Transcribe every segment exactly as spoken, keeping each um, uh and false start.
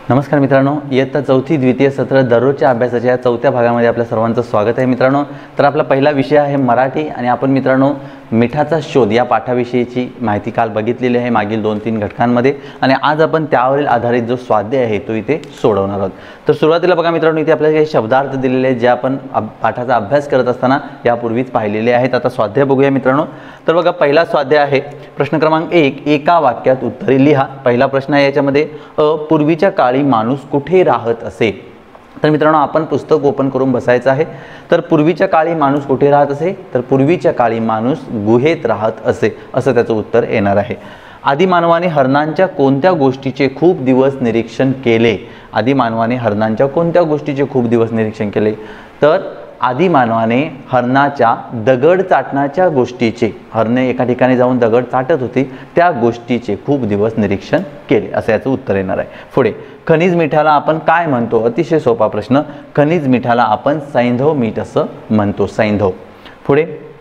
नमस्कार मित्रांनो, इयत्ता चौथी द्वितीय सत्र दररोजच्या अभ्यासाच्या या चौथ्या भागामध्ये आपल्या सर्वांचं स्वागत आहे मित्रांनो। तर आपला पहिला विषय आहे मराठी आणि आपण मित्रांनो मिठाचा शोध या पाठाविषयीची माहिती काल बघितलेली आहे मागील दोन तीन घटकांमध्ये आणि आज आपण त्यावरील आधारित जो स्वाध्याय आहे तो इथे सोडवणार आहोत। तर सुरुवातीला बघा मित्रांनो, इथे आपल्याला काही शब्दार्थ दिलेले आहेत जे आपण पाठाचा अभ्यास करत असताना यापूर्वीच पाहिलेले आहेत। आता स्वाध्याय बघूया मित्रांनो। तर बघा पहिला स्वाध्याय आहे प्रश्न क्रमांक एक, एका वाक्यात उत्तरे लिहा। पहिला प्रश्न आहे याच्यामध्ये अ पूर्वीच्या काळी माणूस कुठे राहत असे। तर मित्रांनो आपण पुस्तक ओपन करून बसायचं आहे। तर पूर्वीच्या काळी माणूस कुठे राहत असे, तर पूर्वीच्या काळी माणूस गुहेत राहत असे असं त्याचं उत्तर येणार आहे। आदिमानवाने हरणांच्या कोणत्या गोष्टीचे खूप दिवस निरीक्षण केले। आदिमानवाने हरणांच्या कोणत्या गोष्टीचे खूप दिवस निरीक्षण केले, तर आदिमानवाने हरणाच्या दगड चाटण्याच्या गोष्टीचे, हरणे एका ठिकाणी जाऊन दगड चाटत होती त्या गोष्टीचे खूप दिवस निरीक्षण केले असं याचं उत्तर येणार आहे। पुढे खनिज मिठाला आपण काय म्हणतो, अतिशय सोपा प्रश्न। खनिज मिठाला आपण सैंधव मीठ असं म्हणतो, सैंधव। पुढे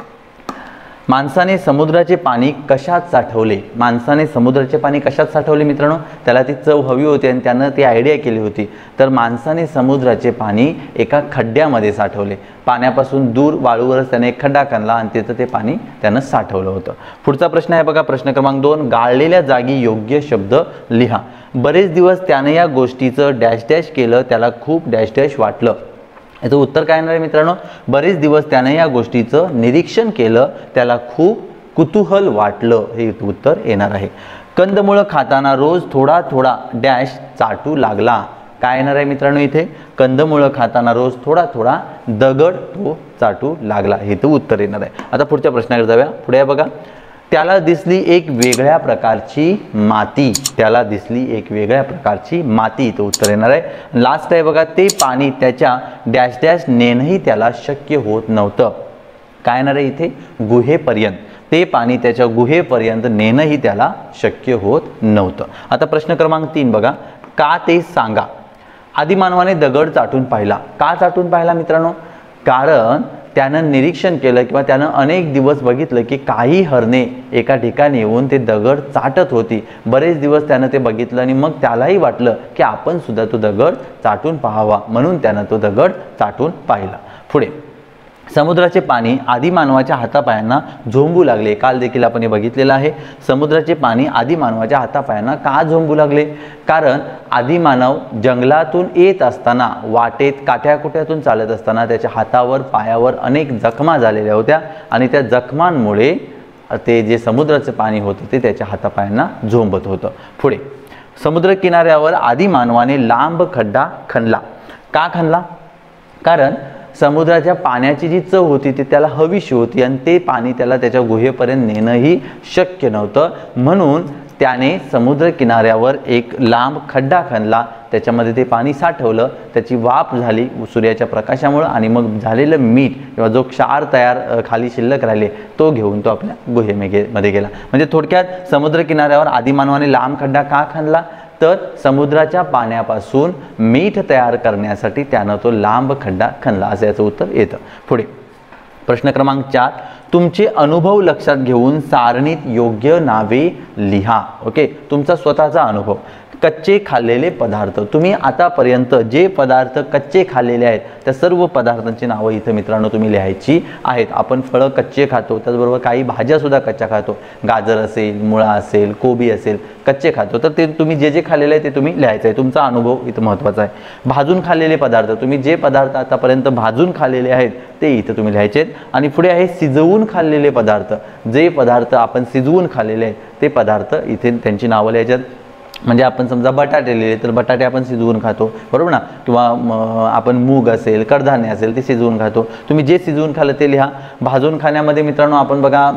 माणसाने समुद्राचे पाणी कशात साठवले। माणसाने समुद्राचे पाणी कशात साठवले मित्रांनो, त्याला ती चव हवी होती आणि त्यानं ती आयडिया केली होती। तर माणसाने समुद्राचे पाणी एका खड्ड्यामध्ये साठवले। पाण्यापासून दूर वाळूवरच त्याने एक खड्डा खणला आणि तिथं ते पाणी त्यानं साठवलं होतं। पुढचा प्रश्न आहे बघा प्रश्न क्रमांक दोन, गाळलेल्या जागी योग्य शब्द लिहा। बरेच दिवस त्याने या गोष्टीचं डॅश डॅश केलं, त्याला खूप डॅश डॅश वाटलं। याचं उत्तर काय येणार आहे मित्रांनो, बरेच दिवस त्याने या गोष्टीचं निरीक्षण केलं, त्याला खूप कुतूहल वाटलं हे उत्तर येणार आहे। कंदमुळं खाताना रोज थोडा थोडा डॅश चाटू लागला। काय येणार आहे मित्रांनो इथे, कंदमुळं खाताना रोज थोडा थोडा दगड तो चाटू लागला हे तर उत्तर येणार आहे। आता पुढच्या प्रश्नाकडे जाऊया। पुढे बघा, त्याला दिसली एक वेगळ्या प्रकारची माती। त्याला दिसली एक वेगळ्या प्रकारची माती तो उत्तर येणार आहे। लास्ट आहे बघा, ते पाणी त्याच्या डॅश डॅश नेणंही त्याला शक्य होत नव्हतं। काय येणार आहे इथे, गुहेपर्यंत। ते पाणी त्याच्या गुहेपर्यंत नेणंही त्याला शक्य होत नव्हतं। आता प्रश्न क्रमांक तीन बघा, का ते सांगा। आदिमानवाने दगड चाटून पाहिला। का चाटून पाहिला मित्रांनो, कारण त्यानं निरीक्षण केलं किंवा त्यानं अनेक दिवस बघितलं की काही हरणे एका ठिकाणी येऊन ते दगड चाटत होती। बरेच दिवस त्यानं ते बघितलं आणि मग त्यालाही वाटलं की आपण सुद्धा तो दगड चाटून पाहावा, म्हणून त्यानं तो दगड चाटून पाहिला। पुढे समुद्राचे पाणी आदिमानवाच्या हातापायांना झोंबू लागले। काल देखील आपण हे बघितलेलं आहे। समुद्राचे पाणी आदिमानवाच्या हातापायांना का झोंबू लागले, कारण आदिमानव जंगलातून येत असताना वाटेत काठ्याकुट्यातून चालत असताना त्याच्या हातावर पायावर अनेक जखमा झालेल्या होत्या आणि त्या जखमांमुळे ते जे समुद्राचे पाणी होतं ते त्याच्या हातापायांना झोंबत होतं। पुढे समुद्र किनाऱ्यावर आदिमानवाने लांब खड्डा खणला। का खणला, कारण समुद्राच्या पाण्याची जी चव होती ती त्याला हवीशी होती आणि ते पाणी त्याला त्याच्या गुहेपर्यंत नेणंही शक्य नव्हतं, म्हणून त्याने समुद्र किनाऱ्यावर एक लांब खड्डा खणला, त्याच्यामध्ये ते पाणी साठवलं, त्याची वाफ झाली सूर्याच्या प्रकाशामुळे आणि मग झालेलं मीठ किंवा जो क्षार तयार खाली शिल्लक राहिले तो घेऊन तो आपल्या गुहेमध्ये गेला। म्हणजे थोडक्यात समुद्र किनाऱ्यावर आदिमानवाने लांब खड्डा का खणला, तर समुद्राच्या पाण्यापासून मीठ तयार करण्यासाठी त्यानं तो लांब खड्डा खणला असं याचं उत्तर येतं। पुढे प्रश्न क्रमांक चार, तुमचे अनुभव लक्षात घेऊन सारणीत योग्य नावे लिहा। ओके, तुमचा स्वतःचा अनुभव। कच्चे खाल्लेले पदार्थ, तुम्ही आतापर्यंत जे पदार्थ कच्चे खाल्लेले आहेत त्या सर्व पदार्थांची नावं इथं मित्रांनो तुम्ही लिहायची आहेत। आपण फळं कच्चे खातो, त्याचबरोबर काही भाज्या सुद्धा कच्च्या खातो, गाजर असेल, मुळा असेल, कोबी असेल, कच्चे खातो। तर ते तुम्ही जे जे खाल्लेले आहे ते तुम्ही लिहायचं आहे, तुमचा अनुभव इथं महत्त्वाचा आहे। भाजून खाल्लेले पदार्थ, तुम्ही जे पदार्थ आतापर्यंत भाजून खाल्लेले आहेत ते इथं तुम्ही लिहायचे आहेत। आणि पुढे आहे शिजवून खाल्लेले पदार्थ, जे पदार्थ आपण शिजवून खाल्लेले आहेत ते पदार्थ इथे त्यांची नावं लिहायची आहेत। म्हणजे आपण समजा बटाटे लिहिले तर बटाटे आपण शिजवून खातो, बरोबर ना, किंवा आपण मूग असेल, कडधान्य असेल ते शिजवून खातो। तुम्ही जे शिजवून खाल्लं ते लिहा। भाजून खाण्यामध्ये मित्रांनो आपण बघा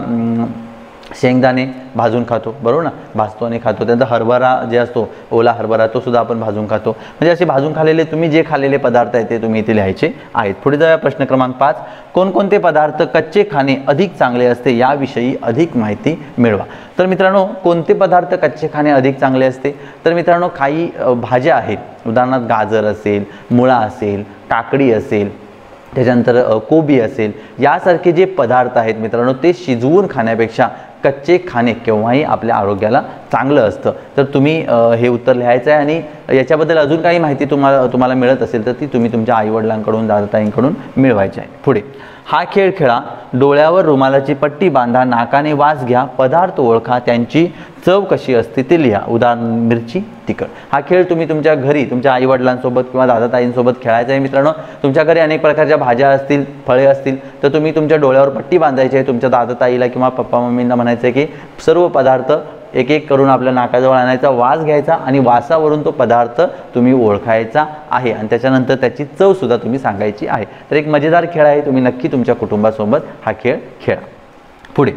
शेंगदाणे भाजून खातो, बरोबर ना, भाजतो आणि खातो। त्यानंतर हरभरा जे असतो ओला हरभरा तो सुद्धा आपण भाजून खातो। म्हणजे असे भाजून खाल्लेले तुम्ही जे खाल्लेले पदार्थ आहेत ते तुम्ही इथे लिहायचे आहेत। पुढे जाऊया प्रश्न क्रमांक पाच, कोणकोणते पदार्थ कच्चे खाणे अधिक चांगले असते याविषयी अधिक माहिती मिळवा। तर मित्रांनो कोणते पदार्थ कच्चे खाणे अधिक चांगले असते, तर मित्रांनो काही भाज्या आहेत, उदाहरणार्थ गाजर असेल, मुळा असेल, काकडी असेल, त्याच्यानंतर कोबी असेल, यासारखे जे पदार्थ आहेत मित्रांनो ते शिजवून खाण्यापेक्षा कच्चे खाणे केव्हाही आपल्या आरोग्याला चांगलं असतं. तर तुम्ही हे उत्तर लिहायचं आहे आणि याच्याबद्दल अजून काही माहिती तुम्हाला तुम्हाला मिळत असेल तर ती तुम्ही तुमच्या आईवडिलांकडून दादाताईंकडून मिळवायची आहे. पुढे, हा खेळ खेळा, डोळ्यावर रुमालाची पट्टी बांधा, नाकाने वास घ्या, पदार्थ ओळखा, त्यांची चव कशी असते ते लिहा. उदाहरण मिरची, तिखट. हा खेळ तुम्ही तुमच्या घरी तुमच्या आईवडिलांसोबत किंवा दादाताईंसोबत खेळायचा आहे. मित्रांनो, तुमच्या घरी अनेक प्रकारच्या भाज्या असतील, फळे असतील तर तुम्ही तुमच्या डोळ्यावर पट्टी बांधायची आहे. तुमच्या दादाताईला किंवा पप्पा मम्मींना म्हणायचं आहे की सर्व पदार्थ एक एक करून आपल्या नाकाजवळ आणायचा, वास घ्यायचा आणि वासावरून तो पदार्थ तुम्ही ओळखायचा आहे आणि त्याच्यानंतर त्याची चव सुद्धा तुम्ही सांगायची आहे. तर एक मजेदार खेळ आहे, तुम्ही नक्की तुमच्या कुटुंबासोबत हा खेळ खेळा. पुढे,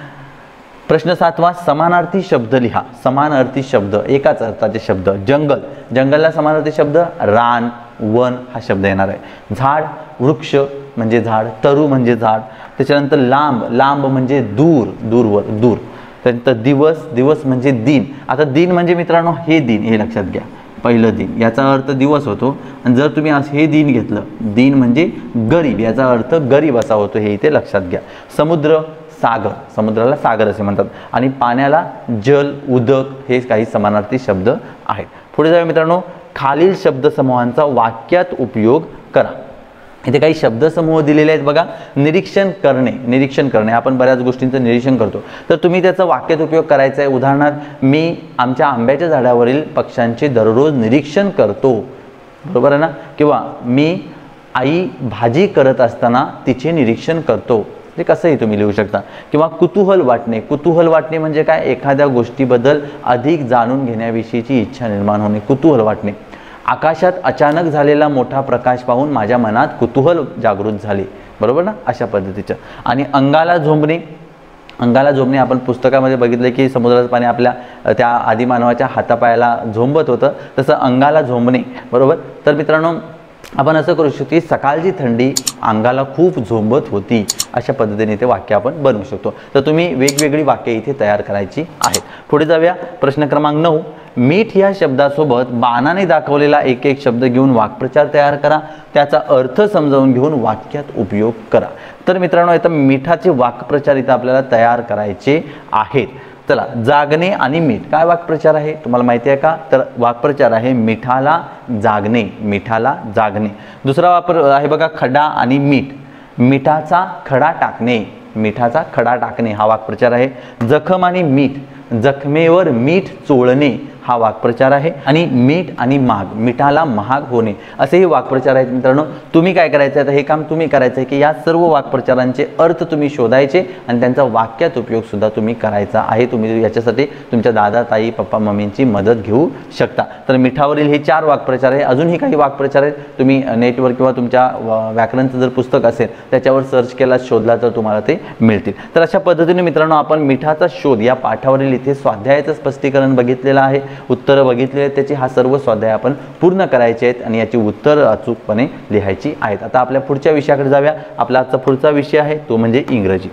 प्रश्न सातवा, समानार्थी शब्द लिहा. समानार्थी शब्द, एकाच अर्थाचे शब्द. जंगल, जंगलला समानार्थी शब्द रान, वन हा शब्द येणार आहे. झाड, वृक्ष म्हणजे झाड, तरु म्हणजे झाड. त्याच्यानंतर लांब, लांब म्हणजे दूर, दूरवर, दूर. त्यानंतर दिवस, दिवस म्हणजे दिन. आता दिन म्हणजे मित्रांनो हे दिन, हे लक्षात घ्या, पहिलं दिन याचा अर्थ दिवस होतो आणि जर तुम्ही आज हे दिन घेतलं, दिन म्हणजे गरीब, याचा अर्थ गरीब असा होतो, हे इथे लक्षात घ्या. समुद्र, सागर, समुद्राला सागर असे म्हणतात आणि पाण्याला जल, उदक हे काही समानार्थी शब्द आहेत. पुढे जाऊया मित्रांनो, खालील शब्दसमूहांचा वाक्यात उपयोग करा. इथे काही शब्दसमूह दिलेले आहेत बघा. निरीक्षण करणे, निरीक्षण करणे, आपण बऱ्याच गोष्टींचं निरीक्षण करतो तर तुम्ही त्याचा वाक्यात उपयोग करायचा आहे. उदाहरणार्थ, मी आमच्या आंब्याच्या झाडावरील पक्ष्यांचे दररोज निरीक्षण करतो, बरोबर आहे ना. किंवा मी आई भाजी करत असताना तिचे निरीक्षण करतो, ते कसंही तुम्ही लिहू शकता. किंवा कुतूहल वाटणे, कुतूहल वाटणे म्हणजे काय, एखाद्या गोष्टीबद्दल अधिक जाणून घेण्याविषयीची इच्छा निर्माण होणे, कुतूहल वाटणे. आकाशात अचानक झालेला मोठा प्रकाश पाहून माझ्या मनात कुतूहल जागृत झाले, बरोबर ना, अशा पद्धतीचं. आणि अंगाला झोंबणे, अंगाला झोंबणे आपण पुस्तकामध्ये बघितलं की समुद्राचं पाणी आपल्या त्या आदिमानवाच्या हातापायाला झोंबत होतं, तसं अंगाला झोंबणे, बरोबर. तर मित्रांनो, आपण असं करू शकतो की सकाळची थंडी अंगाला खूप झोंबत होती, अशा पद्धतीने ते वाक्य आपण बनवू शकतो. तर तुम्ही वेगवेगळी वाक्य इथे तयार करायची आहेत. पुढे जाऊया, प्रश्न क्रमांक नऊ, मीठ या शब्दासोबत बाणाने दाखवलेला एक एक शब्द घेऊन वाक्प्रचार तयार करा, त्याचा अर्थ समजावून घेऊन वाक्यात उपयोग करा. तर मित्रांनो, आता मिठाचे वाक्प्रचार इथं आपल्याला तयार करायचे आहेत. चला, जागणे आणि मीठ, काय वाक्प्रचार आहे तुम्हाला माहिती आहे का, तर वाक्प्रचार आहे मिठाला जागणे, मिठाला जागणे. दुसरा वापर आहे बघा, खडा आणि मीठ, मिठाचा खडा टाकणे, मिठाचा खडा टाकणे हा वाक्प्रचार आहे. जखम आणि मीठ, जखमेवर मीठ चोळणे हा वाक्प्रचार आहे. आणि मीठ आणि महाग, मिठाला महाग होणे असेही वाक्प्रचार आहेत. मित्रांनो, तुम्ही काय करायचं आहे, हे काम तुम्ही करायचं आहे की या सर्व वाक्प्रचारांचे अर्थ तुम्ही शोधायचे आणि त्यांचा वाक्यात उपयोग सुद्धा तुम्ही करायचा आहे. तुम्ही याच्यासाठी तुमच्या दादा, ताई, पप्पा, मम्मींची मदत घेऊ शकता. तर मिठावरील हे चार वाक्प्रचार आहे. अजूनही काही वाक्प्रचार आहेत, तुम्ही नेटवर किंवा तुमच्या व्याकरणचं जर पुस्तक असेल त्याच्यावर सर्च केला, शोधला तर तुम्हाला ते मिळतील. तर अशा पद्धतीने मित्रांनो, आपण मिठाचा शोध या पाठावरील इथे स्वाध्यायाचं स्पष्टीकरण बघितलेलं आहे, उत्तरं बघितलेली आहेत. त्याची हा सर्व स्वाध्याय आपण पूर्ण करायचे आहेत आणि याची उत्तरं अचूकपणे लिहायची आहेत. आता आपल्या पुढच्या विषयाकडे जाऊया. आपला आजचा पुढचा विषय आहे तो म्हणजे इंग्रजी.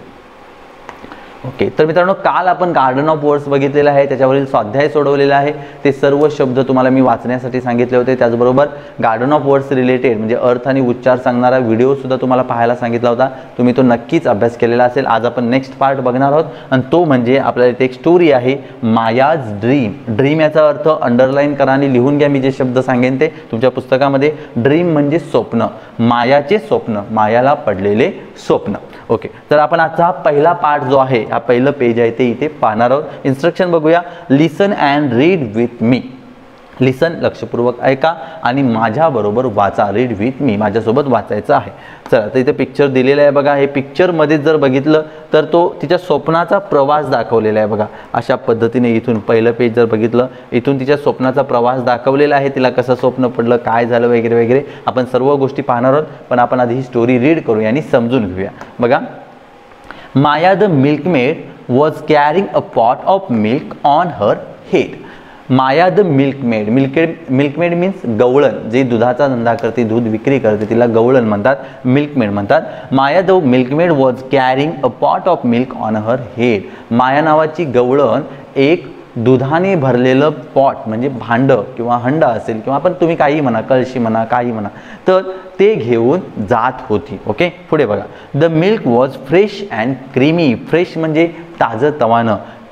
ओके, तर मित्रांनो, काल आपण गार्डन ऑफ वर्ड्स बघितलेला आहे, त्याच्यावरील स्वाध्याय सोडवलेला आहे. ते सर्व शब्द तुम्हाला मी वाचण्यासाठी सांगितले होते. त्याचबरोबर गार्डन ऑफ वर्ड्स रिलेटेड म्हणजे अर्थ आणि उच्चार सांगणारा व्हिडिओ सुद्धा तुम्हाला पाहायला सांगितला होता. तुम्ही तो नक्कीच अभ्यास केलेला असेल. आज आपण नेक्स्ट पार्ट बघणार आहोत आणि तो म्हणजे आपल्याला इथे एक स्टोरी आहे, मायाज ड्रीम. ड्रीम याचा अर्थ अंडरलाईन करा आणि लिहून घ्या. मी जे शब्द सांगेन ते तुमच्या पुस्तकामध्ये. ड्रीम म्हणजे स्वप्न, मायाचे स्वप्न, मायाला पडलेले स्वप्न. ओके, तर आपण आजचा पहिला पार्ट जो आहे, हा पहिलं पेज आहे ते इथे पाहणार आहोत. इन्स्ट्रक्शन बघूया. Listen and read with me. Listen लक्षपूर्वक ऐका आणि माझ्याबरोबर वाचा. रीड विथ मी, माझ्यासोबत वाचायचं आहे. चला, तर इथे पिक्चर दिलेलं आहे बघा. हे पिक्चरमध्ये जर बघितलं तर तो तिच्या स्वप्नाचा प्रवास दाखवलेला आहे बघा. अशा पद्धतीने इथून पहिलं पेज जर बघितलं, इथून तिच्या स्वप्नाचा प्रवास दाखवलेला आहे. तिला कसं स्वप्न पडलं, काय झालं वगैरे वगैरे आपण सर्व गोष्टी पाहणार आहोत. पण आपण आधी ही स्टोरी रीड करूया आणि समजून घेऊया. बघा, Maya the milkmaid was carrying a pot of milk on her head. Maya the milkmaid, milkmaid milkmaid means गवळण, जे दुधाचा धंदा करते, दूध विक्री करते, तिला गवळण म्हणतात, मिल्कमेड म्हणतात. Maya the milkmaid was carrying a pot of milk on her head. Maya नावाची गवळण एक दुधाने भरलेलं पॉट म्हणजे भांड किंवा हंडा असेल किंवा आपण तुम्ही काही म्हणा, कळशी म्हणा, काही म्हणा, तर ते घेऊन जात होती. ओके, पुढे बघा. The milk was fresh and creamy. Fresh म्हणजे ताजं तवानं,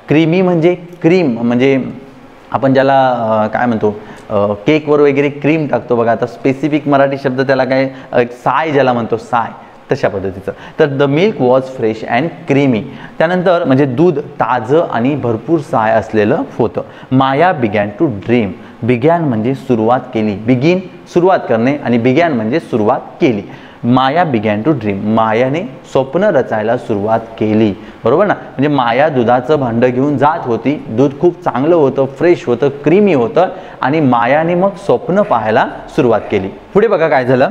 क्रीमी म्हणजे क्रीम, म्हणजे आपण ज्याला काय म्हणतो केकवर वगैरे क्रीम टाकतो बघा, आता स्पेसिफिक मराठी शब्द त्याला काय साय ज्याला म्हणतो, साय, तशा पद्धतीचं. तर the milk was fresh and creamy. त्यानंतर म्हणजे दूध ताजं आणि भरपूर साय असलेलं होतं. Maya began to dream. Began म्हणजे सुरुवात केली, बिगिन सुरुवात करणे आणि बिगॅन म्हणजे सुरुवात केली. Maya began to dream. मायाने स्वप्न रचायला सुरुवात केली, बरोबर ना. म्हणजे माया दुधाचं भांडं घेऊन जात होती, दूध खूप चांगलं होतं, फ्रेश होतं, क्रीमी होतं आणि मायाने मग स्वप्न पाहायला सुरुवात केली. पुढे बघा काय झालं.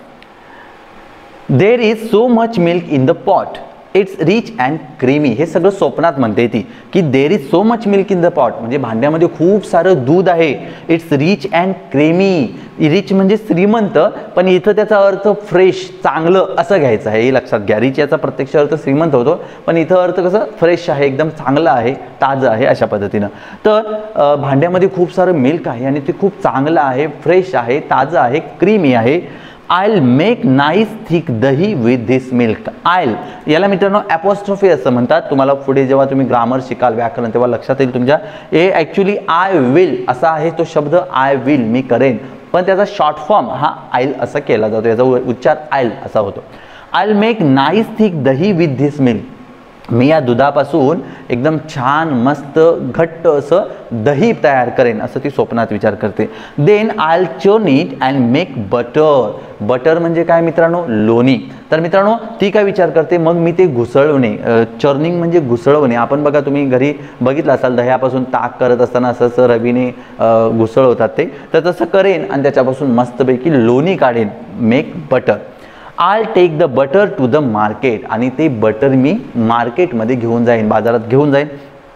There is so much milk in the pot, it's rich and creamy. हे सगळं स्वप्नात म्हणते ती की there is so much milk in the pot, म्हणजे भांड्यामध्ये खूप सारं दूध आहे. It's rich and creamy. Rich म्हणजे श्रीमंत, पण इथं त्याचा अर्थ फ्रेश, चांगलं असं घ्यायचं आहे, हे लक्षात घ्या. रिच याचा प्रत्यक्ष अर्थ श्रीमंत होतो, पण इथं अर्थ कसं फ्रेश आहे, एकदम चांगलं आहे, ताजं आहे, अशा पद्धतीनं. तर भांड्यामध्ये खूप सारं मिल्क आहे आणि ते खूप चांगलं आहे, फ्रेश आहे, ताजं आहे, क्रीमी आहे. I'll make nice thick dahi with this milk. I'll याला मित्रांनो ॲपॉस्ट्रॉफी असं म्हणतात. तुम्हाला पुढे जेव्हा तुम्ही ग्रामर शिकाल, व्याकरण, तेव्हा लक्षात येईल तुमच्या. हे ॲक्च्युली आय विल असा आहे तो शब्द, आय विल मी करेन, पण त्याचा शॉर्ट फॉर्म हा आयल असा केला जातो, याचा उच्चार आयल असा होतो. I'll make nice thick dahi with this milk. मी या दुधापासून एकदम छान मस्त घट्ट असं दही तयार करेन, असं ती स्वप्नात विचार करते. Then I will churn it and make butter. Butter म्हणजे काय मित्रांनो, लोणी. तर मित्रांनो ती काय विचार करते, मग मी ते घुसळवणे, चर्निंग म्हणजे घुसळवणे. आपण बघा तुम्ही घरी बघितलं असाल, दह्यापासून ताक करत असताना असं असं रवीने घुसळवतात ते, तर तसं करेन आणि त्याच्यापासून मस्तपैकी लोणी काढेन, make butter. I take the butter to the market. आणि ते बटर मी मार्केटमध्ये घेऊन जाईन, बाजारात घेऊन जाईन.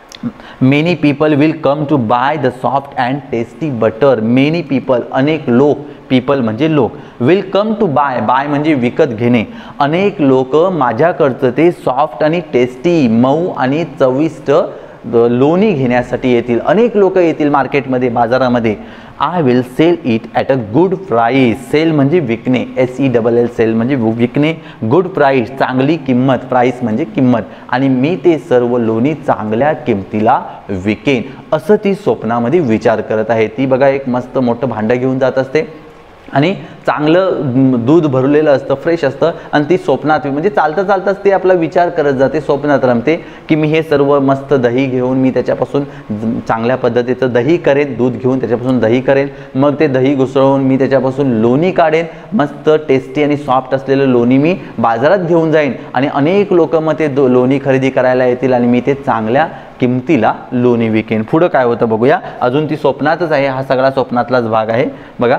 Many people will come to buy the soft and tasty butter. Many people अनेक लोक, पीपल म्हणजे लोक, will come to buy, buy म्हणजे विकत घेणे. अनेक लोक माझ्याकडचं ते सॉफ्ट आणि टेस्टी, मऊ आणि चविष्ट लोणी घेण्यासाठी येतील. अनेक लोक येतील मार्केटमध्ये, बाजारामध्ये. I will sell it at a good price. Sell म्हणजे विकणे, S E double L, sell म्हणजे विकणे, गुड प्राईस चांगली किंमत, प्राईस म्हणजे किंमत, आणि मी ते सर्व लोणी चांगल्या किमतीला विकेन, असं ती स्वप्नामध्ये विचार करत आहे. ती बघा एक मस्त मोठं भांडं घेऊन जात असते आणि चांगलं दूध भरलेलं असतं, फ्रेश असतं, आणि ती स्वप्नात म्हणजे चालता चालताच ते आपला विचार करत जाते, स्वप्नात रमते की मी हे सर्व मस्त दही घेऊन मी त्याच्यापासून चांगल्या पद्धतीचं दही करेन, दूध घेऊन त्याच्यापासून दही करेन, मग ते दही घुसळून मी त्याच्यापासून लोणी काढेन, मस्त टेस्टी आणि सॉफ्ट असलेलं लोणी मी बाजारात घेऊन जाईन आणि अनेक लोक मग ते लोणी खरेदी करायला येतील आणि मी ते चांगल्या किमतीला लोणी विकेन. पुढं काय होतं बघूया. अजून ती स्वप्नातच आहे, हा सगळा स्वप्नातलाच भाग आहे बघा.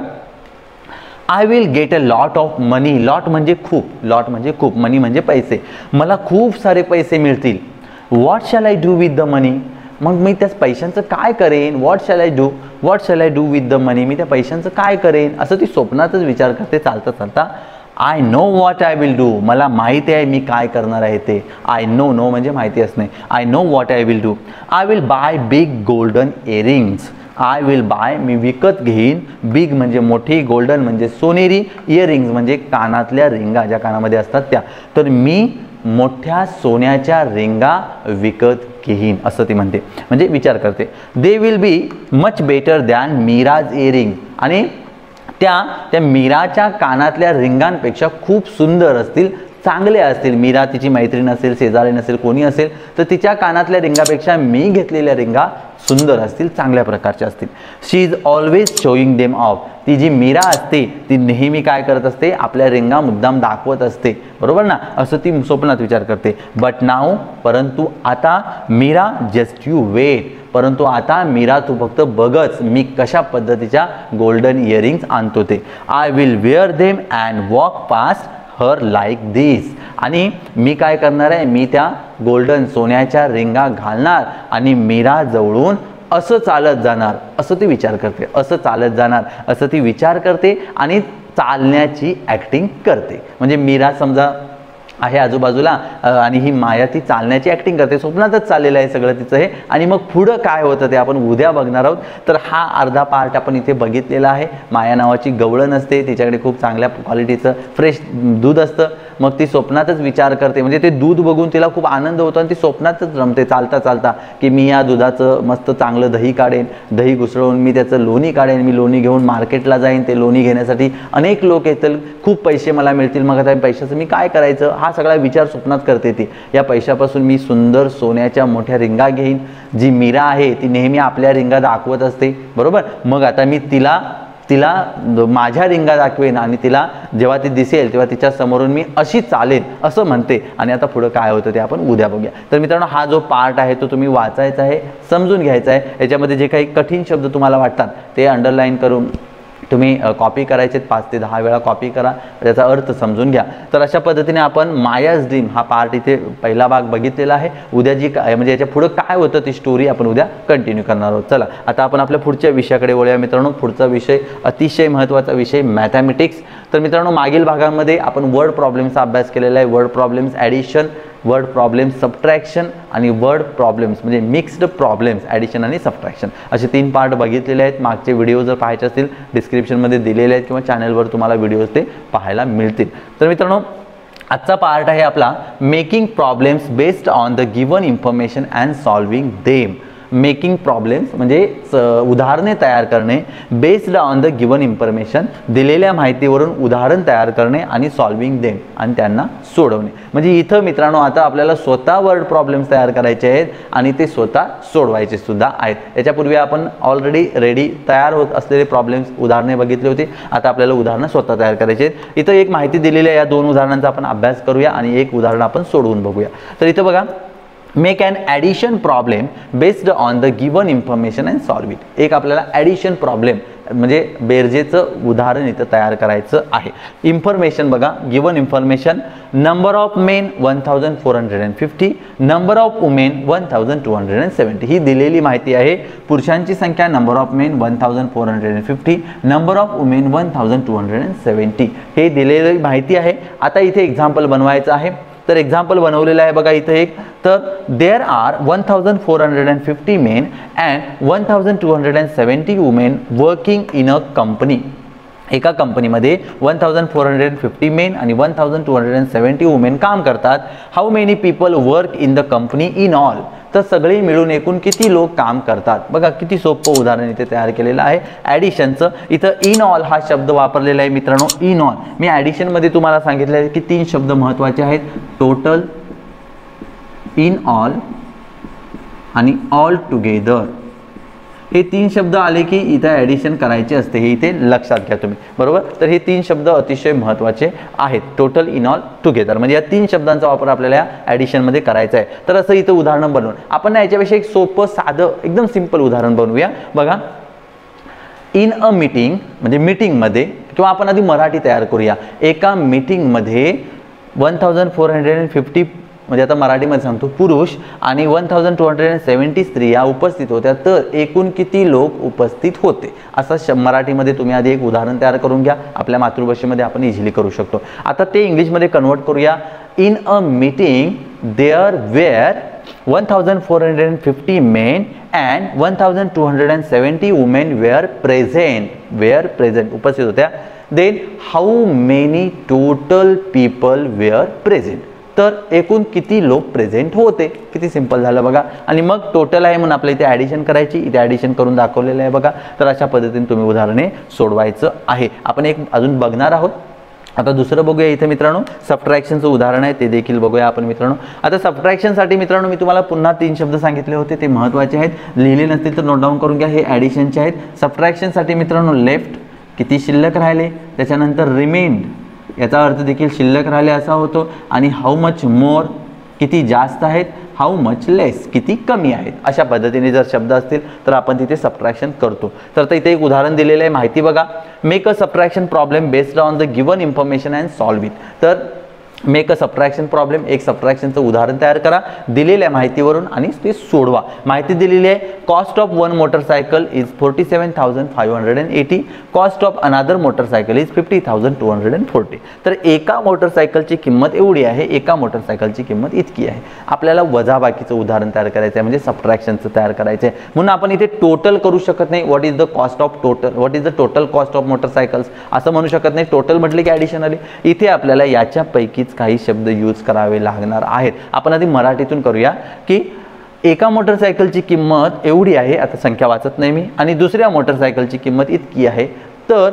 I will get a lot of money. Lot म्हणजे खूप, लॉट म्हणजे खूप, मनी म्हणजे पैसे. मला खूप सारे पैसे मिळतील. What shall I do with the money. मग मी त्या पैशांचं काय करेन. What shall I do, what shall I do with the money. मी त्या पैशांचं काय करेन, असं ती स्वप्नातच विचार करते चालता चालता. I know what I will do. मला माहिती आहे मी काय करणार आहे ते. आय नो, नो म्हणजे माहिती असणे. I know what I will do. I will buy big golden earrings. I will buy मी विकत घेईन, बिग म्हणजे मोठी, गोल्डन म्हणजे सोनेरी, इयरिंग्स म्हणजे कानातल्या रिंगा, ज्या कानामध्ये असतात त्या. तर मी मोठ्या सोन्याच्या रिंगा विकत घेईन, असं ती म्हणते, म्हणजे विचार करते. They will be much better than Meera's earring. आणि त्या त्या मीराच्या कानातल्या रिंगांपेक्षा खूप सुंदर असतील, चांगले असतील. मीरा तिची मैत्रीण असेल, शेजारी नसेल, कोणी असेल, तर तिच्या कानातल्या रिंगापेक्षा मी घेतलेल्या रिंगा सुंदर असतील, चांगल्या प्रकारच्या असतील. She is always showing them off. ती जी मीरा असते ती नेहमी काय करत असते, आपल्या रिंगा मुद्दाम दाखवत असते, बरोबर ना, असं ती स्वप्नात विचार करते. बट नाऊ, परंतु आता, मीरा जस्ट यू वेट. परंतु आता मीरा तू फक्त बघच मी कशा पद्धतीच्या गोल्डन इयरिंग्स आणतो ते. I will wear them and walk past her like this. आणि मी काय करणार आहे, मी त्या गोल्डन सोन्याच्या रिंगा घालणार आणि मीरा जवळून असं चालत जाणार, असं ती विचार करते. असं चालत जाणार असं ती विचार करते आणि चालण्याची ॲक्टिंग करते. म्हणजे मीरा समजा आहे आजूबाजूला आणि ही माया ती चालण्याची ॲक्टिंग करते, स्वप्नातच चाललेलं आहे सगळं तिचं हे. आणि मग पुढं काय होतं ते आपण उद्या बघणार आहोत. तर हा अर्धा पार्ट आपण इथे बघितलेला आहे. माया नावाची गवळण असते, तिच्याकडे खूप चांगल्या क्वालिटीचं फ्रेश दूध असतं. मग ती स्वप्नातच विचार करते, म्हणजे ते दूध बघून तिला खूप आनंद होतो आणि ती स्वप्नातच रमते चालता चालता की मी या दुधाचं मस्त चांगलं दही काढेन, दही घुसळून मी त्याचं लोणी काढेन, मी लोणी घेऊन मार्केटला जाईन, ते लोणी घेण्यासाठी अनेक लोक येतील, खूप पैसे मला मिळतील, मग आता पैशाचं मी काय करायचं हा सगळा विचार स्वप्नात करते ती. या पैशापासून मी सुंदर सोन्याच्या मोठ्या रिंगा घेईन, जी मीरा आहे ती नेहमी आपल्या रिंगा दाखवत असते बरोबर. मग आता मी तिला तिला माझ्या रिंगा दाखवेन आणि तिला जेव्हा ती दिसेल तेव्हा तिच्या समोरून मी अशी चालेन असं म्हणते. आणि आता पुढं काय होतं ते आपण उद्या बघूया. तर मित्रांनो हा जो पार्ट आहे तो तुम्ही वाचायचा आहे, समजून घ्यायचा आहे. याच्यामध्ये जे काही कठीण शब्द तुम्हाला वाटतात ते अंडरलाईन करून तुम्ही कॉपी करायचे, पाच ते दहा वेळा कॉपी करा, त्याचा अर्थ समजून घ्या. तर अशा पद्धतीने आपण मायाज ड्रीम हा पार्ट इथे पहिला भाग बघितलेला आहे. उद्या जी काय म्हणजे याच्या पुढं काय होतं ती स्टोरी आपण उद्या कंटिन्यू करणार आहोत. चला आता आपण आपल्या पुढच्या विषयाकडे वळूया मित्रांनो. पुढचा विषय अतिशय महत्त्वाचा विषय मॅथमॅटिक्स. तर मित्रांनो मागील भागामध्ये आपण वर्ड प्रॉब्लेम्सचा अभ्यास केलेला आहे. Word problems addition, word problems subtraction आणि वर्ड प्रॉब्लेम्स म्हणजे मिक्स्ड प्रॉब्लेम्स ॲडिशन आणि सबट्रॅक्शन असे तीन पार्ट बघितलेले आहेत. मागचे व्हिडिओ जर पाहायचे असतील डिस्क्रिप्शनमध्ये दिलेले आहेत किंवा चॅनलवर तुम्हाला व्हिडिओज ते पाहायला मिळतील. तर मित्रांनो आजचा पार्ट आहे आपला making problems based on the given information and solving them. Making problems म्हणजे उदाहरणे तयार करणे, based on the given information दिलेल्या माहितीवरून उदाहरण तयार करणे आणि सॉल्विंग देम आणि त्यांना सोडवणे. म्हणजे इथं मित्रांनो आता आपल्याला स्वतः वर्ड प्रॉब्लेम्स तयार करायचे आहेत आणि ते स्वतः सोडवायचे सुद्धा आहेत. याच्यापूर्वी आपण ऑलरेडी रेडी तयार होत असलेले प्रॉब्लेम्स उदाहरणे बघितले होते. आता आपल्याला उदाहरणं स्वतः तयार करायचे आहेत. इथं एक माहिती दिलेली आहे, या दोन उदाहरणांचा आपण अभ्यास करूया आणि एक उदाहरण आपण सोडवून बघूया. तर इथं बघा, make an addition problem based on the given information and solve it. एक आपल्याला ॲडिशन प्रॉब्लेम म्हणजे बेरजेचं उदाहरण इथं तयार करायचं आहे. इन्फॉर्मेशन बघा, given information number of men one thousand four hundred and fifty, number of women one thousand two hundred and seventy. ही दिलेली माहिती आहे. पुरुषांची संख्या number of men one thousand four hundred and fifty, number of women one thousand two hundred and seventy. हे दिलेली माहिती आहे. आता इथे एक्झाम्पल बनवायचं आहे. तर एक्झाम्पल बनवलेलं आहे बघा इथं एक. तर there are one thousand four hundred and fifty men and one thousand two hundred and seventy women working in a company. एका कंपनीमध्ये one thousand four hundred fifty men आणि one thousand two hundred and seventy women काम करतात. How many people work in the company in all. तर सगळे मिळून एकूण किती लोक काम करतात. बघा किती सोपं उदाहरण इथे तयार केलेलं आहे ॲडिशनचं. इथं इन ऑल हा शब्द वापरलेला आहे मित्रांनो. इन ऑल मी ॲडिशनमध्ये तुम्हाला सांगितलं आहे की तीन शब्द महत्त्वाचे आहेत, टोटल, इन ऑल आणि ऑल टुगेदर. हे तीन शब्द आले की इथं ॲडिशन करायचे असते, हे इथे लक्षात घ्या तुम्ही बरोबर. तर हे तीन शब्द अतिशय महत्त्वाचे आहेत, टोटल, इन ऑल, टुगेदर. म्हणजे या तीन शब्दांचा वापर आपल्याला ॲडिशनमध्ये करायचा आहे. तर असं इथं उदाहरण बनवून आपण याच्यापेक्षा एक सोपं साधं एकदम सिंपल उदाहरण बनवूया. बघा, इन अ मीटिंग म्हणजे मीटिंगमध्ये, किंवा आपण आधी मराठी तयार करूया. एका मीटिंगमध्ये one thousand four hundred and fifty म्हणजे आता मराठीमध्ये सांगतो, पुरुष आणि one thousand two hundred and seventy स्त्रिया उपस्थित होत्या. तर एकूण किती लोक उपस्थित होते असं श मराठीमध्ये तुम्ही आधी एक उदाहरण तयार करून घ्या. आपल्या मातृभाषेमध्ये आपण इझिली करू शकतो. आता ते इंग्लिशमध्ये कन्वर्ट करूया. In a meeting there were one thousand four hundred and fifty men and one thousand two hundred and seventy women were present. Were present उपस्थित होत्या. Then how many total people were present. तर एकूण किती लोक present होते. किती simple झालं बघा. आणि मग टोटल आहे म्हणून आपल्या इथे ॲडिशन करायची. इथे ॲडिशन करून दाखवलेलं आहे बघा. तर अशा पद्धतीने तुम्ही उदाहरणे सोडवायचं आहे. आपण एक अजून बघणार आहोत. आता दुसरं बघूया इथे मित्रांनो, सबट्रॅक्शनचं उदाहरण आहे ते देखील बघूया आपण मित्रांनो. आता सबट्रॅक्शनसाठी मित्रांनो मी तुम्हाला पुन्हा तीन शब्द सांगितले होते, ते महत्त्वाचे आहेत. लिहिले नसतील तर नोट डाऊन करून घ्या. हे ॲडिशनचे आहेत. सबट्रॅक्शनसाठी मित्रांनो लेफ्ट किती शिल्लक राहिले, त्याच्यानंतर रिमेंड याचा अर्थ देखील शिल्लक राहिले असा होतो. आणि हाऊ मच मोर किती जास्त आहेत, हाऊ मच लेस किती कमी आहेत. अशा पद्धतीने जर शब्द असतील तर आपण तिथे सबट्रॅक्शन करतो. तर इथे एक उदाहरण दिलेलं आहे, माहिती बघा. Make a subtraction problem based on the given information and solve it. तर मेक अ सबट्रॅक्शन प्रॉब्लेम, एक सबट्रॅक्शनचं उदाहरण तयार करा दिलेल्या माहितीवरून आणि ते सोडवा. माहिती दिलेली आहे, cost of one motorcycle is forty seven thousand five hundred and eighty, cost of another motorcycle is fifty thousand two hundred and forty. तर एका मोटरसायकलची किंमत एवढी आहे, एका मोटरसायकलची किंमत इतकी आहे. आपल्याला वजाबाकीचं उदाहरण तयार करायचं आहे, म्हणजे सबट्रॅक्शनचं तयार करायचं आहे. म्हणून आपण इथे टोटल करू शकत नाही. What is the cost of total, what is the total cost of motorcycles असं म्हणू शकत नाही. टोटल म्हटले की ॲडिशन आले. इथे आपल्याला याच्यापैकी नक्कीच काही शब्द यूज करावे लागणार आहेत. आपण आधी मराठीतून करूया की एका मोटरसायकलची किंमत एवढी आहे, आता संख्या वाचत नाही मी, आणि दुसऱ्या मोटरसायकलची किंमत इतकी आहे, तर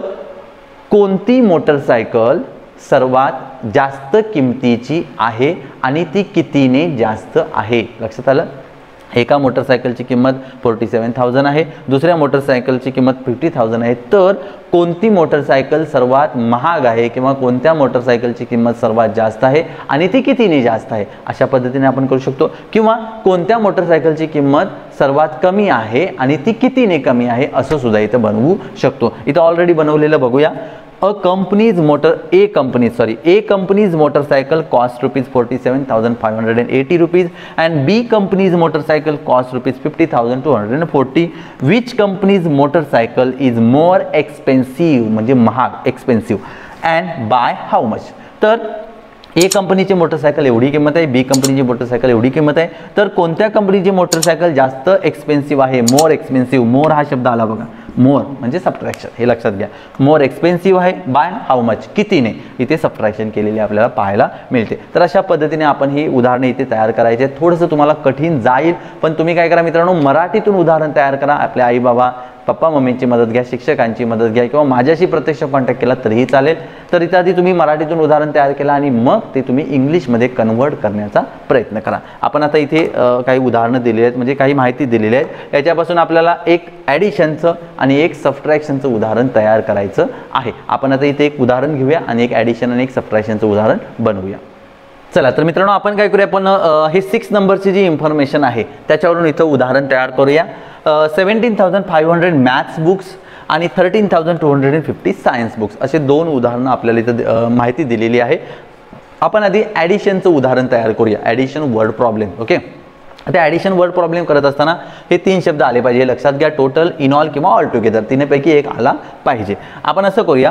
कोणती मोटरसायकल सर्वात जास्त किमतीची आहे आणि ती कितीने जास्त आहे? लक्षात आलं? एका मोटरसायकलची किंमत फोर्टी सेवन थाउजंड आहे, दुसऱ्या मोटरसायकलची किंमत फिफ्टी थाउजंड आहे, तर कोणती मोटरसायकल सर्वात महाग आहे किंवा कोणत्या मोटरसायकलची किंमत सर्वात जास्त आहे आणि ती कितीने जास्त आहे? अशा पद्धतीने आपण करू शकतो. किंवा कोणत्या मोटरसायकलची किंमत सर्वात कमी आहे आणि ती कितीने कमी आहे असं सुद्धा इथं बनवू शकतो. इथं ऑलरेडी बनवलेलं बघूया. A company's motor, A company, sorry, A company's motorcycle cost rupees forty-seven thousand five hundred eighty rupees and B company's motorcycle cost rupees fifty thousand two hundred forty. Which company's motorcycle is more expensive, म्हणजे महाग, expensive, and by how much? तर ए कंपनीची motorcycle एवढी किंमत आहे, बी कंपनीची motorcycle एवढी किंमत आहे, तर कोणत्या कंपनीची मोटरसायकल जास्त एक्सपेन्सिव्ह आहे? मोर एक्सपेन्सिव्ह, मोर हा शब्द आला बघा, मोर म्हणजे सबट्रॅक्शन, हे लक्षात घ्या. मोर एक्सपेन्सिव्ह आहे, बाय हाऊ मच, कितीने, इथे सबट्रॅक्शन केलेली आपल्याला पाहायला मिळते. तर अशा पद्धतीने आपण ही उदाहरणे इथे तयार करायचे. थोडंसं तुम्हाला कठीण जाईल, पण तुम्ही काय करा मित्रांनो, मराठीतून उदाहरण तयार करा. आपल्या आई बाबा, पप्पा मम्मीची मदत घ्या, शिक्षकांची मदत घ्या, किंवा माझ्याशी प्रत्यक्ष कॉन्टॅक्ट केला तरीही चालेल. तर इथे आधी तुम्ही मराठीतून उदाहरण तयार केला आणि मग ते तुम्ही इंग्लिशमध्ये कन्वर्ट करण्याचा प्रयत्न करा. आपण आता इथे काही उदाहरणं दिलेली आहेत, म्हणजे काही माहिती दिलेली आहेत. याच्यापासून आपल्याला एक ॲडिशनचं आणि एक सबट्रॅक्शनचं उदाहरण तयार करायचं आहे. आपण आता इथे एक उदाहरण घेऊया आणि एक ॲडिशन आणि एक सबट्रॅक्शनचं उदाहरण बनवूया. चला तर मित्रांनो, आपण काय करूया, आपण हे सिक्स नंबरची जी इन्फॉर्मेशन आहे त्याच्यावरून इथं उदाहरण तयार करूया. Seventeen thousand five hundred maths books आणि thirteen thousand two hundred fifty science books, असे दोन उदाहरणं आपल्याला इथं माहिती दिलेली आहे. आपण आधी ॲडिशनचं उदाहरण तयार करूया, ॲडिशन वर्ड प्रॉब्लेम. ओके, आता ॲडिशन वर्ड प्रॉब्लेम करत असताना हे तीन शब्द आले पाहिजे, लक्षात घ्या. टोटल, इन ऑल किंवा ऑल टुगेदर, तीनपैकी एक आला पाहिजे. आपण असं करूया,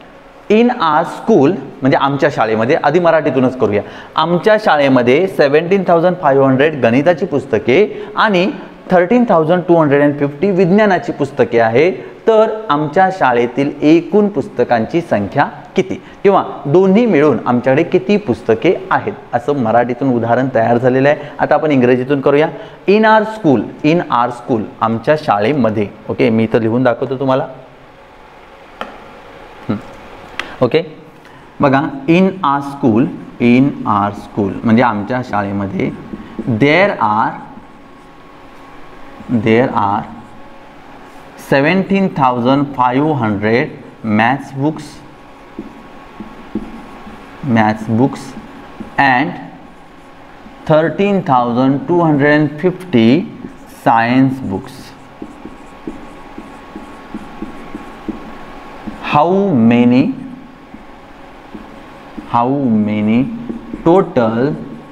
इन आर स्कूल, म्हणजे आमच्या शाळेमध्ये, आधी मराठीतूनच करूया. आमच्या शाळेमध्ये सेवन्टीन थाउजंड फाईव्ह हंड्रेड गणिताची पुस्तके आणि thirteen thousand two hundred and fifty विज्ञानाची पुस्तके आहे, तर आमच्या शाळेतील एकूण पुस्तकांची संख्या किती, किंवा दोन्ही मिळून आमच्याकडे किती पुस्तके आहेत, असं मराठीतून उदाहरण तयार झालेलं आहे. आता आपण इंग्रजीतून करूया. In our school, in our school, आमच्या शाळेमध्ये. ओके, मी इथं लिहून दाखवतो तुम्हाला. ओके, बघा, in our school, in our school म्हणजे आमच्या शाळेमध्ये there are there are seventeen thousand five hundred maths books maths books and thirteen thousand two hundred and fifty science books. How many how many total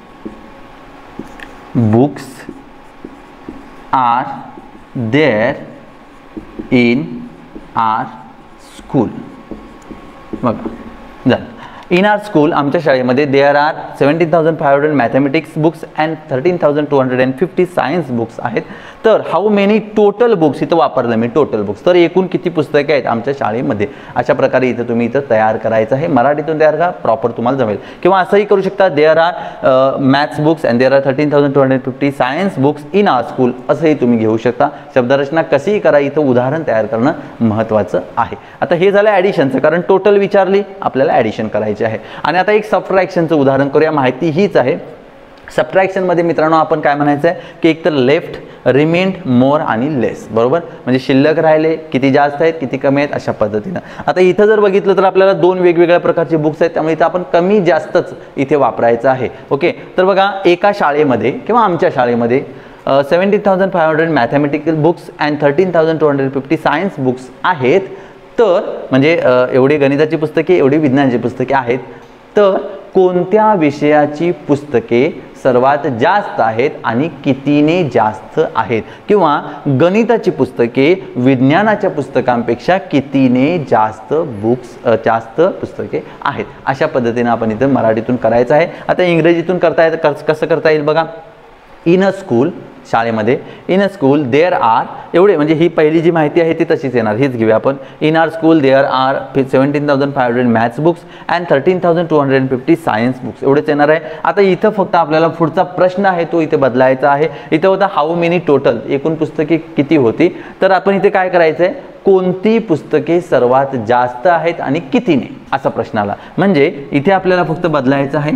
books are there in our school? बघा, झालं. In our school, आमच्या शाळेमध्ये there are seventeen thousand five hundred mathematics books and thirteen thousand two hundred and fifty science books आहेत. तर how many total books, इथं वापरलं मी total books, तर एकूण किती पुस्तके आहेत आमच्या शाळेमध्ये. अशा प्रकारे इथं तुम्ही इथं तयार करायचं आहे. मराठीतून तयार करा, प्रॉपर तुम्हाला जमेल. किंवा असंही करू शकता, there are maths books and there are thirteen thousand two hundred fifty science books in our school, असंही तुम्ही घेऊ शकता. शब्दरचना कशीही करा, इथं उदाहरण तयार करणं महत्त्वाचं आहे. आता हे झालं ॲडिशनचं, कारण टोटल विचारली, आपल्याला ॲडिशन करायचे आहे. आणि आता एक सबट्रॅक्शनचं उदाहरण करूया. माहिती हीच आहे. सबट्रॅक्शनमध्ये मित्रांनो आपण काय म्हणायचं आहे की एकतर लेफ्ट, रिमेंड, मोर आणि लेस, बरोबर, म्हणजे शिल्लक राहिले, किती जास्त आहेत, किती कमी आहेत, अशा पद्धतीनं. आता इथं जर बघितलं तर आपल्याला दोन वेगवेगळ्या प्रकारचे बुक्स आहेत, त्यामुळे इथं आपण कमी जास्तच इथे वापरायचं आहे. ओके, तर बघा, एका शाळेमध्ये किंवा आमच्या शाळेमध्ये seventeen thousand five hundred mathematical books and thirteen thousand two hundred fifty science books आहेत. तर म्हणजे एवढी गणिताची पुस्तके, एवढी विज्ञानाची पुस्तके आहेत, तर कोणत्या विषयाची पुस्तके सर्वात जास्त आहेत आणि कितीने जास्त आहेत, किंवा गणिताची पुस्तके विज्ञानाच्या पुस्तकांपेक्षा कितीने जास्त बुक्स जास्त पुस्तके आहेत. अशा पद्धतीने आपण इथं मराठीतून करायचं आहे. आता इंग्रजीतून करता येतं, कसं करता येईल बघा. इन अ स्कूल, शाळेमध्ये. In a school there are एवढे, म्हणजे ही पहिली जी माहिती आहे ती तशीच येणार, हीच घेऊया आपण. In our school there are seventeen thousand five hundred maths books and thirteen thousand two hundred fifty science books, एवढेच येणार आहे. आता इथं फक्त आपल्याला पुढचा प्रश्न आहे तो इथे बदलायचा आहे. इथं होता हाऊ मेनी टोटल, एकूण पुस्तके किती होती. तर आपण इथे काय करायचं आहे, कोणती पुस्तके सर्वात जास्त आहेत आणि कितीने, असा प्रश्न आला. म्हणजे इथे आपल्याला फक्त बदलायचं आहे,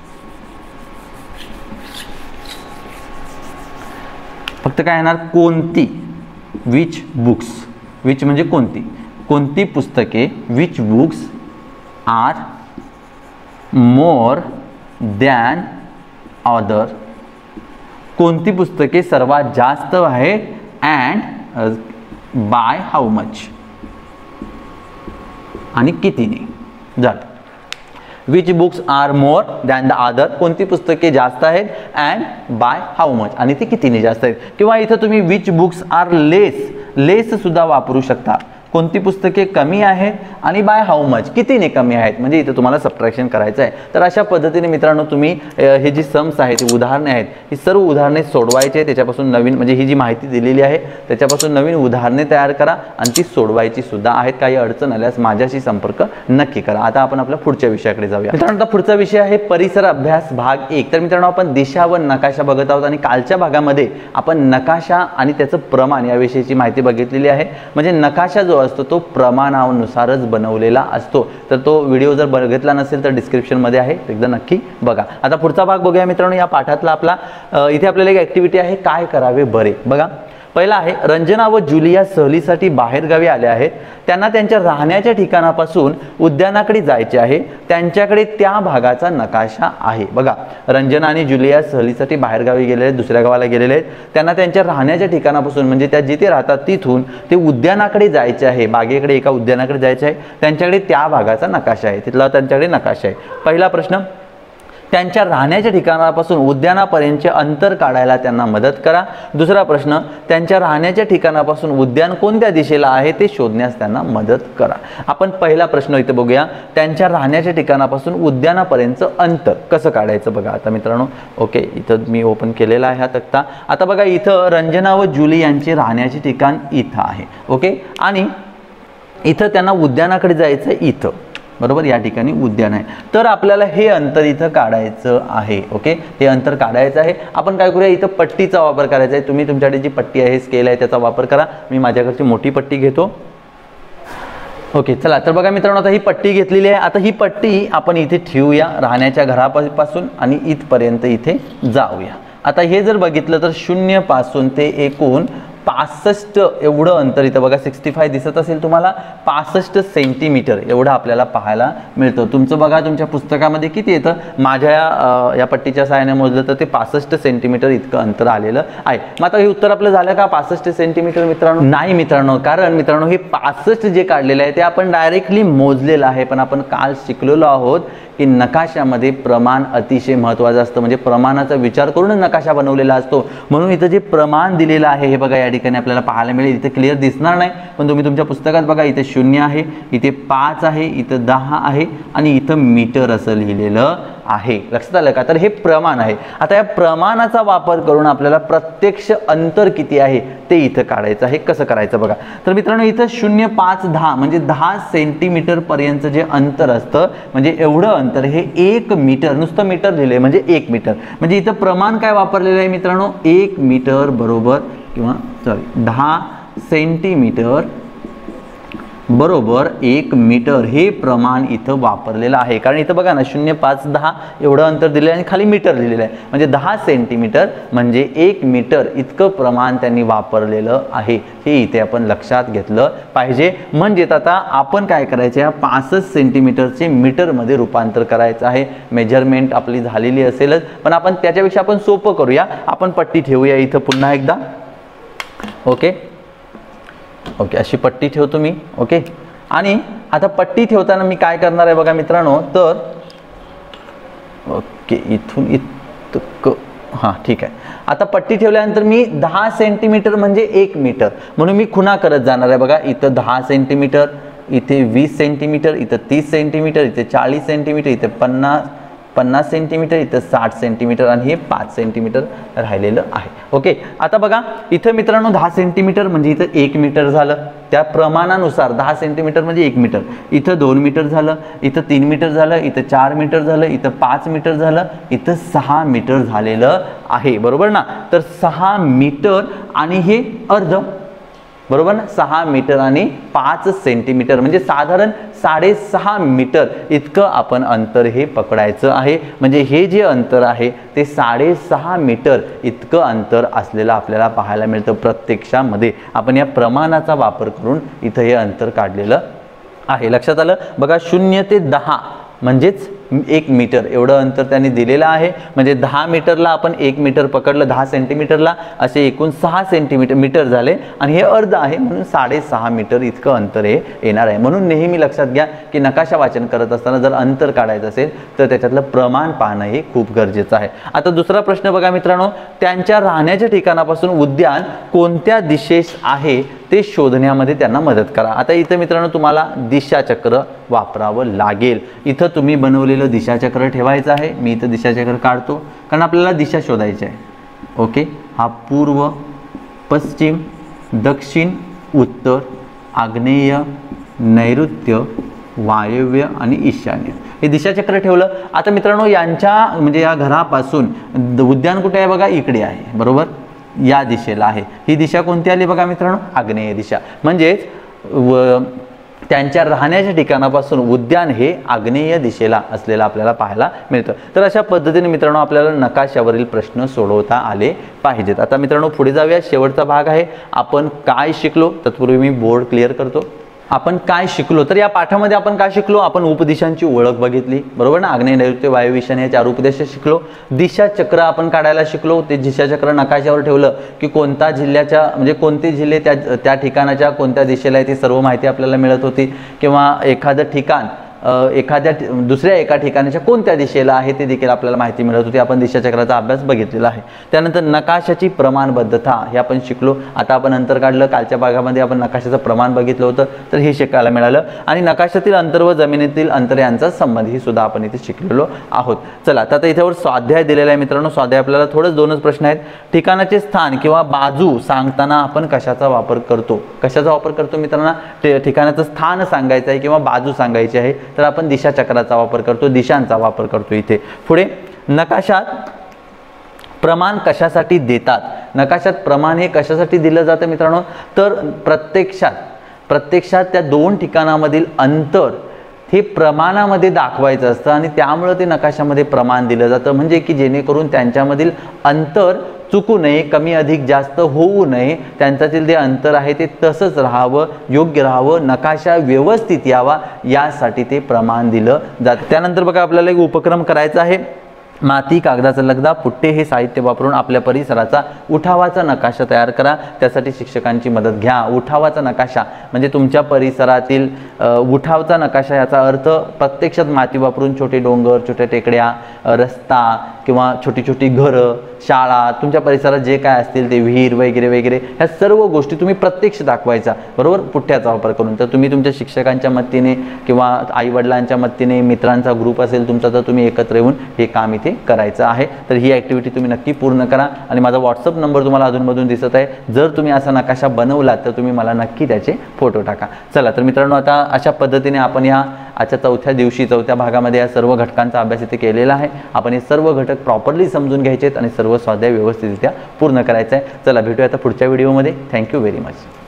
फक्त काय येणार, कोणती, विच बुक्स, विच म्हणजे कोणती, कोणती पुस्तके, which books are more than other, कोणती पुस्तके सर्वात जास्त आहेत अँड बाय हाऊ मच, आणि कितीने. जात which books are more than the other, कोणती पुस्तके जास्त आहेत अँड बाय हाऊ मच, आणि ती कितीने जास्त आहेत. किंवा इथं तुम्ही which books are less, less सुद्धा वापरू शकता, कोणती पुस्तके कमी आहेत आणि बाय हाऊ मच, कितीने कमी आहेत, म्हणजे इथं तुम्हाला सबट्रॅक्शन करायचं आहे. तर अशा पद्धतीने मित्रांनो तुम्ही हे जी सम्स आहेत, उदाहरणे आहेत, ही सर्व उदाहरणे सोडवायची आहे. त्याच्यापासून नवीन, म्हणजे ही जी माहिती दिलेली आहे त्याच्यापासून नवीन उदाहरणे तयार करा आणि ती सोडवायची सुद्धा आहेत. काही अडचण आल्यास माझ्याशी संपर्क नक्की करा. आता आपण आपल्या पुढच्या विषयाकडे जाऊया. मित्रांनो आता पुढचा विषय आहे परिसर अभ्यास भाग एक. तर मित्रांनो आपण दिशा व नकाशा बघत आहोत आणि कालच्या भागामध्ये आपण नकाशा आणि त्याचं प्रमाण याविषयीची माहिती बघितलेली आहे. म्हणजे नकाशा जो असतो तो प्रमाणानुसारच बनवलेला असतो. तर तो व्हिडिओ जर बघितला नसेल तर डिस्क्रिप्शन मध्ये आहे, एकदा नक्की बघा. आता पुढचा भाग बघूया मित्रांनो. या पाठातला आपला इथे आपल्याला एक ऍक्टिव्हिटी आहे, काय करावे बरे. बघा पहिला आहे, रंजना व जुलिया सहलीसाठी बाहेरगावी आल्या आहेत. त्यांना त्यांच्या राहण्याच्या ठिकाणापासून उद्यानाकडे जायचे आहे. त्यांच्याकडे त्या भागाचा नकाशा आहे. बघा रंजना आणि जुलिया सहलीसाठी बाहेरगावी गेलेले आहेत, दुसऱ्या गावाला गेलेले आहेत. त्यांना त्यांच्या राहण्याच्या ठिकाणापासून, म्हणजे त्या जिथे राहतात तिथून ते उद्यानाकडे जायचे आहे, बागेकडे एका उद्यानाकडे जायचे आहे. त्यांच्याकडे त्या भागाचा नकाशा आहे, तिथला त्यांच्याकडे नकाशा आहे. पहिला प्रश्न, त्यांच्या राहण्याच्या ठिकाणापासून उद्यानापर्यंतचे अंतर काढायला त्यांना मदत करा. दुसरा प्रश्न, त्यांच्या राहण्याच्या ठिकाणापासून उद्यान कोणत्या दिशेला आहे ते शोधण्यास त्यांना मदत करा. आपण पहिला प्रश्न इथे बघूया, त्यांच्या राहण्याच्या ठिकाणापासून उद्यानापर्यंतचं अंतर कसं काढायचं. बघा आता मित्रांनो, ओके इथं मी ओपन केलेला आहे हा तक्ता. आता बघा इथं रंजना व जुली यांचे राहण्याचे ठिकाण इथं आहे. ओके, आणि इथं त्यांना उद्यानाकडे जायचं इथं, बरोबर, या ठिकाणी उद्यान आहे. तर आपल्याला हे अंतर इथं काढायचं आहे. ओके, हे अंतर काढायचं आहे. आपण काय करूया, इथं पट्टीचा वापर करायचा आहे. तुम्ही तुमच्याकडे जी पट्टी आहे, स्केल आहे, त्याचा वापर करा. मी माझ्याकडची मोठी पट्टी घेतो. ओके चला, तर बघा मित्रांनो आता ही पट्टी घेतलेली आहे. आता ही पट्टी आपण इथे ठेवूया राहण्याच्या घरापासून आणि इथपर्यंत इथे जाऊया. आता हे जर बघितलं तर शून्य पासून ते एकूण पासष्ट एवढं अंतर इथं बघा, सिक्स्टी फाय दिसत असेल तुम्हाला, पासष्ट सेंटीमीटर एवढं आपल्याला पाहायला मिळतं. तुमचं बघा तुमच्या पुस्तकामध्ये किती येतं, माझ्या या पट्टीच्या सहाय्याने मोजलं तर ते पासष्ट सेंटीमीटर इतकं अंतर आलेलं आहे. मग आता हे उत्तर आपलं झालं का पासष्ट सेंटीमीटर मित्रांनो? नाही मित्रांनो, कारण मित्रांनो हे पासष्ट जे काढलेलं आहे ते आपण डायरेक्टली मोजलेलं आहे. पण आपण काल शिकलेलो आहोत की नकाशामध्ये प्रमाण अतिशय महत्त्वाचं असतं, म्हणजे प्रमाणाचा विचार करून नकाशा बनवलेला असतो. म्हणून इथं जे प्रमाण दिलेलं आहे हे बघा या ठिकाणी आपल्याला पाहायला मिळेल. इथे क्लिअर दिसणार नाही, पण तुम्ही तुमच्या पुस्तकात बघा, इथे शून्य आहे, इथे पाच आहे, इथं दहा आहे आणि इथं मीटर असं लिहिलेलं आहे. लक्षात आलं का? तर हे प्रमाण आहे. आता या प्रमाणाचा वापर करून आपल्याला प्रत्यक्ष अंतर किती आहे ते इथं काढायचं आहे. कसं करायचं बघा. तर मित्रांनो इथं शून्य पाच दहा म्हणजे दहा सेंटीमीटर पर्यंत जे अंतर असतं, म्हणजे एवढं अंतर हे एक मीटर, नुसतं मीटर लिहिले म्हणजे एक मीटर. म्हणजे इथं प्रमाण काय वापरलेलं आहे मित्रांनो, एक मीटर बरोबर किंवा सॉरी दहा सेंटीमीटर बरोबर एक मीटर हे प्रमाण इथं वापरलेलं आहे. कारण इथं बघा ना शून्य पाच दहा एवढं अंतर दिलेलं आहे आणि खाली मीटर लिहिलेलं आहे. म्हणजे दहा सेंटीमीटर म्हणजे एक मीटर इतकं प्रमाण त्यांनी वापरलेलं आहे. हे इथे आपण लक्षात घेतलं पाहिजे. म्हणजेच आता आपण काय करायचं, या पासष्ट सेंटीमीटरचे मीटरमध्ये रूपांतर करायचं आहे. मेजरमेंट आपली झालेली असेलच, पण आपण त्याच्यापेक्षा आपण सोपं करूया. आपण पट्टी ठेवूया इथं पुन्हा एकदा. ओके ओके अशी पट्टी ठेवतो मी. ओके, आणि आता पट्टी ठेवताना मी काय करणार आहे बघा मित्रांनो, तर ओके इथून इतकं, हां ठीक आहे. आता पट्टी ठेवल्यानंतर मी दहा सेंटीमीटर म्हणजे एक मीटर म्हणून मी खुणा करत जाणार आहे. बघा इथं दहा सेंटीमीटर, इथे वीस सेंटीमीटर, इथं तीस सेंटीमीटर, इथे चाळीस सेंटीमीटर, इथे पन्नास पन्नास सेंटीमीटर, इथं साठ सेंटीमीटर आणि हे पाच सेंटीमीटर राहिलेलं आहे. ओके, आता बघा इथं मित्रांनो दहा सेंटीमीटर म्हणजे इथं एक मीटर झालं. त्या प्रमाणानुसार दहा सेंटीमीटर म्हणजे एक मीटर, इथं दोन मीटर झालं, इथं तीन मीटर झालं, इथं चार मीटर झालं, इथं पाच मीटर झालं, इथं सहा मीटर झालेलं आहे. बरोबर ना. तर सहा मीटर आणि हे अर्ध, बरोबर ना. सहा मीटर आणि पाच सेंटीमीटर म्हणजे साधारण साडेसहा मीटर इतकं आपण अंतर हे पकडायचं आहे. म्हणजे हे जे अंतर आहे ते साडेसहा मीटर इतकं अंतर असलेलं आपल्याला पाहायला मिळतं. प्रत्यक्षामध्ये आपण या प्रमाणाचा वापर करून इथं हे अंतर काढलेलं आहे. लक्षात आलं. बघा शून्य ते दहा म्हणजेच एक मीटर एवढं अंतर त्यांनी दिलेलं आहे. म्हणजे दहा मीटरला आपण एक मीटर पकडलं, दहा सेंटीमीटरला असे एकूण सहा सेंटीमीटर मीटर झाले आणि हे अर्ध आहे म्हणून साडेसहा मीटर इतकं अंतर हे येणार आहे. म्हणून नेहमी लक्षात घ्या की नकाशा वाचन करत असताना जर अंतर काढायचं असेल तर त्याच्यातलं प्रमाण पाहणं हे खूप गरजेचं आहे. आता दुसरा प्रश्न बघा मित्रांनो, त्यांच्या राहण्याच्या ठिकाणापासून उद्यान कोणत्या दिशेस आहे ते शोधण्यामध्ये त्यांना मदत करा. आता इथं मित्रांनो तुम्हाला दिशाचक्र वापरावं लागेल. इथं तुम्ही बनवलेलं दिशाचक्र ठेवायचं आहे. मी इथं दिशाचक्र काढतो कारण आपल्याला दिशा शोधायची आहे. ओके, हा पूर्व, पश्चिम, दक्षिण, उत्तर, आग्नेय, नैऋत्य, वायव्य आणि ईशान्य हे दिशाचक्र ठेवलं. आता मित्रांनो यांच्या म्हणजे या घरापासून उद्यान कुठे आहे बघा, इकडे आहे. बरोबर, या दिशेला आहे. ही दिशा कोणती आली बघा मित्रांनो, आग्नेय दिशा. म्हणजेच व त्यांच्या राहण्याच्या ठिकाणापासून उद्यान हे आग्नेय दिशेला असलेलं आपल्याला पाहायला मिळतं. तर अशा पद्धतीने मित्रांनो आपल्याला नकाशावरील प्रश्न सोडवता आले पाहिजेत. आता मित्रांनो पुढे जाऊया. शेवटचा भाग आहे आपण काय शिकलो. तत्पूर्वी मी बोर्ड क्लिअर करतो. आपण काय शिकलो तर या पाठामध्ये आपण काय शिकलो, आपण उपदिशांची ओळख बघितली. बरोबर ना. आग्नेय, नैऋत्य, वायव्य, ईशान्य या चार उपदिशा शिकलो. दिशाचक्र आपण काढायला शिकलो. ते दिशाचक्र नकाशावर ठेवलं की कोणत्या जिल्ह्याच्या म्हणजे कोणते जिल्हे त्या त्या ठिकाणाच्या कोणत्या दिशेला आहे ती सर्व माहिती आपल्याला मिळत होती. किंवा एखादं ठिकाण एखाद्या दुसऱ्या एका ठिकाणाच्या कोणत्या दिशेला आहे ते देखील आपल्याला माहिती मिळत होती. आपण दिशाचक्राचा अभ्यास बघितलेला आहे. त्यानंतर नकाशाची प्रमाणबद्धता हे आपण शिकलो. आता आपण अंतर काढलं. कालच्या भागामध्ये आपण नकाशाचं प्रमाण बघितलं होतं तर हे शिकायला मिळालं. आणि नकाशातील अंतर व जमिनीतील अंतर यांचा संबंध ही सुद्धा आपण इथे शिकलेलो आहोत. चला आता इथेवर स्वाध्याय दिलेला आहे मित्रांनो. स्वाध्याय आपल्याला थोडंच दोनच प्रश्न आहेत. ठिकाणाचे स्थान किंवा बाजू सांगताना आपण कशाचा वापर करतो. कशाचा वापर करतो मित्रांनो, ठिकाणाचं स्थान सांगायचं आहे किंवा बाजू सांगायची आहे तर आपण दिशाचक्राचा वापर करतो, दिशांचा वापर करतो. इथे पुढे नकाशात प्रमाण कशासाठी देतात. नकाशात प्रमाण हे कशासाठी दिलं जातं मित्रांनो, तर प्रत्यक्षात प्रत्यक्षात त्या दोन ठिकाणामधील अंतर हे प्रमाणामध्ये दाखवायचं असतं आणि त्यामुळे ते नकाशामध्ये प्रमाण दिलं जातं. म्हणजे की जेणेकरून त्यांच्यामधील अंतर चुकू नये, कमी अधिक जास्त होऊ नये, त्यांच्यातील जे अंतर आहे ते तसंच राहावं, योग्य राहावं, नकाशा व्यवस्थित यावा यासाठी ते प्रमाण दिलं जातं. त्यानंतर बघा आपल्याला एक उपक्रम करायचा आहे. माती, कागदाचा लगदा, पुट्टे हे साहित्य वापरून आपल्या परिसराचा उठावाचा नकाशा तयार करा. त्यासाठी शिक्षकांची मदत घ्या. उठावाचा नकाशा म्हणजे तुमच्या परिसरातील उठावचा नकाशा याचा अर्थ प्रत्यक्षात माती वापरून छोटे डोंगर, छोट्या टेकड्या, रस्ता किंवा छोटी छोटी घरं, शाळा, तुमच्या परिसरात जे काय असतील ते विहीर वगैरे वगैरे ह्या सर्व गोष्टी तुम्ही प्रत्यक्ष दाखवायचा. बरोबर, पुठ्ठ्याचा वापर करून. तर तुम्ही तुमच्या शिक्षकांच्या मदतीने किंवा आईवडिलांच्या मदतीने, मित्रांचा ग्रुप असेल तुमचा तर तुम्ही एकत्र येऊन हे काम इथे करायचं आहे. तर ही ॲक्टिव्हिटी तुम्ही नक्की पूर्ण करा. आणि माझा व्हॉट्सअप नंबर तुम्हाला अधूनमधून दिसत आहे. जर तुम्ही असा नकाशा बनवला तर तुम्ही मला नक्की त्याचे फोटो टाका. चला तर मित्रांनो आता अशा पद्धतीने आपण या आजच्या चौथ्या दिवशी चौथ्या भागामध्ये या सर्व घटकांचा अभ्यास इथे केलेला आहे. आपण हे सर्व घटक प्रॉपरली समजून घ्यायचे आहेत आणि सर्व स्वाध्याय व्यवस्थितरित्या पूर्ण करायचं आहे. चला भेटूया आता पुढच्या व्हिडिओमध्ये. Thank you very much.